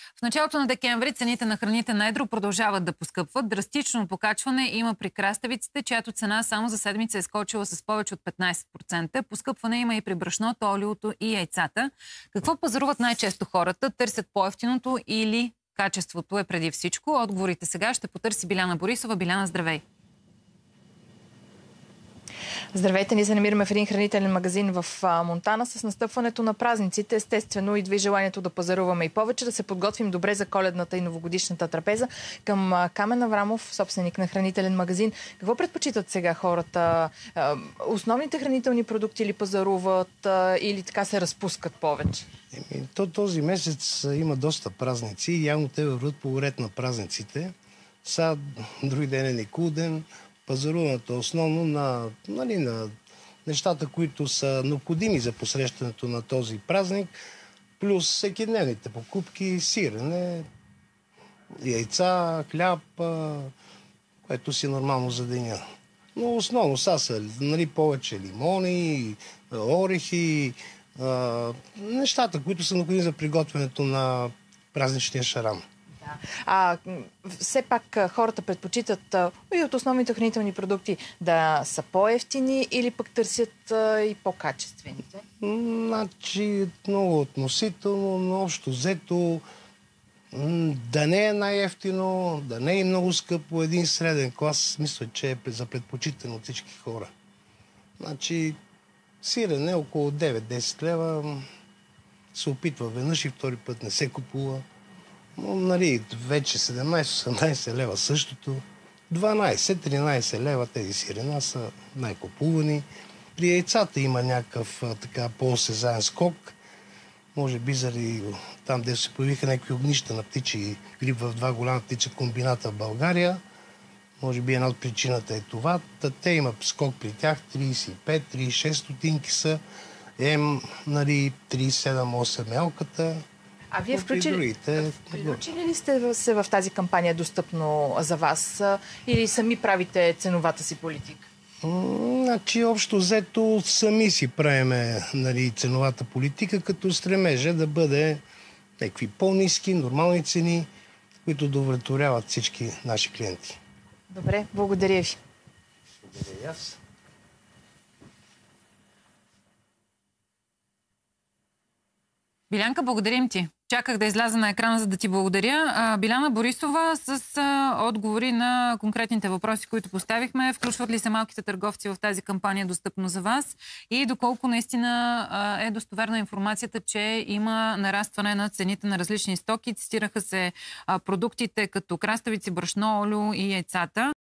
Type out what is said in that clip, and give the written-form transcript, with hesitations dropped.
В началото на декември цените на храните на едро продължават да поскъпват. Драстично покачване има при краставиците, чиято цена само за седмица е скочила с повече от 15%. Поскъпване има и при брашното, олиото и яйцата. Какво пазаруват най-често хората? Търсят по-евтиното или качеството е преди всичко? Отговорите сега ще потърси Биляна Борисова. Биляна, здравей! Здравейте, ние се намираме в един хранителен магазин в Монтана. С настъпването на празниците, естествено, идва и желанието да пазаруваме и повече, да се подготвим добре за коледната и новогодишната трапеза. Към Камен Аврамов, собственик на хранителен магазин. Какво предпочитат сега хората? Основните хранителни продукти ли пазаруват или така се разпускат повече? Този месец има доста празници и явно те върват по ред на празниците. Сега други ден е Никулден. Пазаруването е основно на нещата, които са необходими за посрещането на този празник, плюс всекидневните покупки, сирене, яйца, хляб, което си нормално за деня. Но основно са повече лимони, орехи, нещата, които са необходими за приготвянето на празничния шаран. Все пак хората предпочитат и от основните хранителни продукти да са по-евтини или пък търсят и по-качествените? Значи, много относително, но общо взето да не е най-евтино, да не е много скъпо, един среден клас, мисля, че е за предпочитан от всички хора. Значи, сирене около 9-10 лева се опитва веднъж и втори път не се купува. Но, вече 17-18 лева същото. 12-13 лева тези сирена са най-купувани. При яйцата има някакъв по-осезаен скок. Може би заради там, де се появиха някакви огнища на птичи грип в два голяма птича комбината в България. Може би една от причината е това. Те имат скок при тях 35-36 стотинки са. 37-8 мелката. А вие включили ли сте се в тази кампания достъпно за вас или сами правите ценовата си политика? Значи, общо взето сами си правиме ценовата политика, като стремежа да бъде някакви по-ниски, нормални цени, които удовлетворяват всички наши клиенти. Добре, благодаря ви. Благодаря и аз. Билянка, благодарим ти. Чаках да изляза на екрана, за да ти благодаря. Биляна Борисова с отговори на конкретните въпроси, които поставихме. Включват ли се малките търговци в тази кампания достъпно за вас? И доколко наистина е достоверна информацията, че има нарастване на цените на различни стоки. Цитираха се продуктите като краставици, брашно, олио и яйцата.